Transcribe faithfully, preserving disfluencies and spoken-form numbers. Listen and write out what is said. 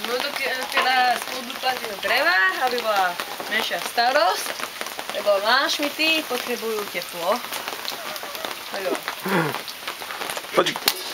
No to teda spôjdu platiť do dreva, aby bola menšia starosť, lebo mášmity potrebujú teplo. Tak jo. Poď.